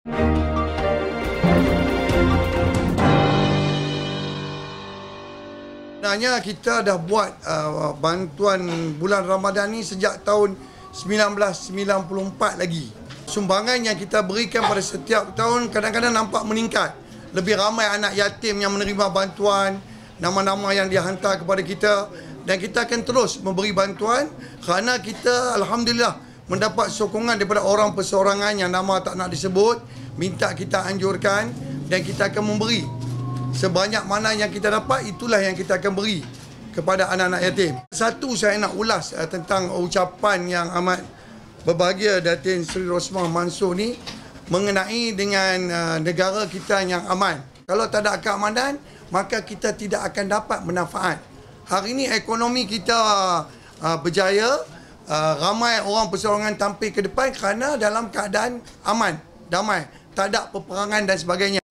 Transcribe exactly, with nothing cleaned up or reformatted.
Sebenarnya kita dah buat uh, bantuan bulan Ramadan ni sejak tahun sembilan belas sembilan puluh empat lagi. Sumbangan yang kita berikan pada setiap tahun kadang-kadang nampak meningkat. Lebih ramai anak yatim yang menerima bantuan, nama-nama yang dihantar kepada kita, dan kita akan terus memberi bantuan kerana kita alhamdulillah mendapat sokongan daripada orang perseorangan yang nama tak nak disebut, minta kita anjurkan, dan kita akan memberi sebanyak mana yang kita dapat, itulah yang kita akan beri kepada anak-anak yatim. Satu, saya nak ulas uh, tentang ucapan yang amat berbahagia Datin Seri Rosmah Mansor ni mengenai dengan uh, negara kita yang aman. Kalau tak ada keamanan, maka kita tidak akan dapat manfaat. Hari ini ekonomi kita uh, berjaya, uh, ramai orang perseorangan tampil ke depan kerana dalam keadaan aman, damai, tak ada peperangan dan sebagainya.